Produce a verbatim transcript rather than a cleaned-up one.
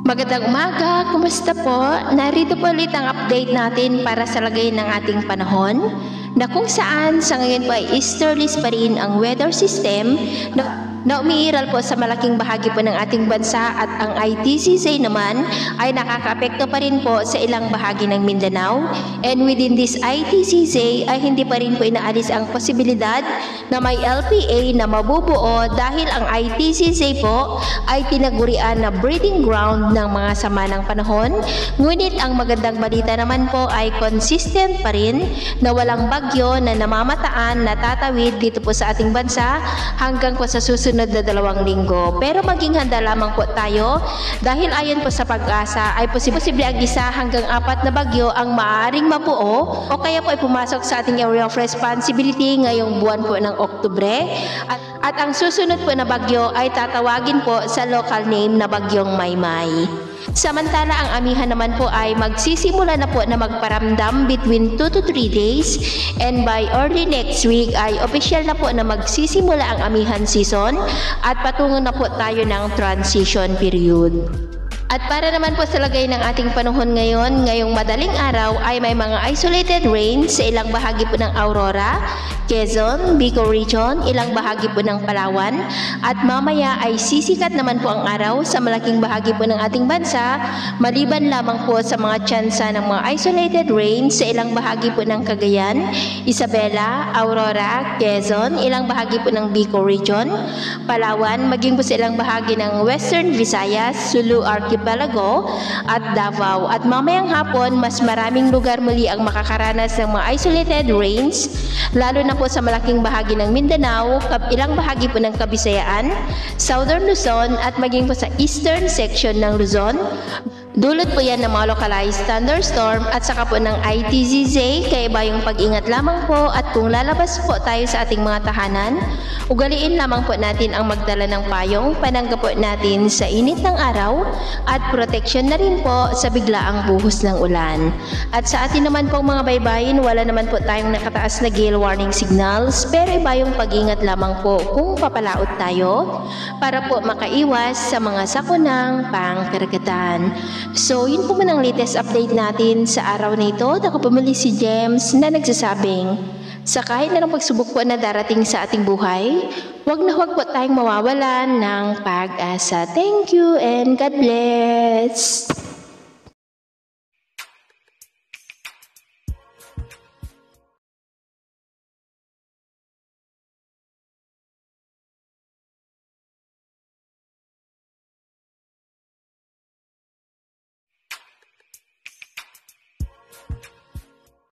Magandang umaga, kumusta po? Narito po ulit ang update natin para sa lagay ng ating panahon na kung saan sa ngayon po ay easterlies pa rin ang weather system na, na umiiral po sa malaking bahagi po ng ating bansa at ang I T C Z naman ay nakakaapekto pa rin po sa ilang bahagi ng Mindanao, and within this I T C Z ay hindi pa rin po inaalis ang posibilidad na may L P A na mabubuo dahil ang I T C Z po ay tinagurian na breeding ground ng mga sama ng panahon. Ngunit ang magandang balita naman po ay consistent pa rin na walang bagyo na namamataan na tatawid dito po sa ating bansa hanggang po sa susunod na dalawang linggo. Pero maging handa lamang po tayo dahil ayon po sa pag-asa ay posible ang isa hanggang apat na bagyo ang maaaring mabuo o kaya po ay pumasok sa ating area of responsibility ngayong buwan po ng Oktubre, at, at ang susunod po na bagyo ay tatawagin po sa local name na Bagyong Maymay. Samantala, ang amihan naman po ay magsisimula na po na magparamdam between two to three days, and by early next week ay official na po na magsisimula ang amihan season at patungo na po tayo ng transition period. At para naman po sa lagay ng ating panahon ngayon, ngayong madaling araw ay may mga isolated rains sa ilang bahagi po ng Aurora, Quezon, Bicol Region, ilang bahagi po ng Palawan, at mamaya ay sisikat naman po ang araw sa malaking bahagi po ng ating bansa, maliban lamang po sa mga tsansa ng mga isolated rains sa ilang bahagi po ng Cagayan, Isabela, Aurora, Quezon, ilang bahagi po ng Bicol Region, Palawan, maging po sa ilang bahagi ng Western Visayas, Sulu Archipelago, at Davao. At mamayang hapon, mas maraming lugar muli ang makakaranas ng mga isolated rains, lalo na po sa malaking bahagi ng Mindanao, ilang bahagi po ng Kabisayaan, Southern Luzon, at maging po sa eastern section ng Luzon. Dulot po yan ng mga localized thunderstorm at saka po ng I T Z Z, kaya ba yung pag-ingat lamang po, at kung lalabas po tayo sa ating mga tahanan, ugaliin lamang po natin ang magdala ng payong, panangga po natin sa init ng araw, at proteksyon na rin po sa biglaang buhos ng ulan. At sa atin naman pong mga baybayin, wala naman po tayong nakataas na gale warning signals, pero iba yung pag-ingat lamang po kung papalaot tayo para po makaiwas sa mga sakunang pangkaragatan. So, yun po man ang latest update natin sa araw na ito. Ako po muli si James na nagsasabing, sa kahit na ng pagsubok po na darating sa ating buhay, huwag na huwag po tayong mawawalan ng pag-asa. Thank you and God bless!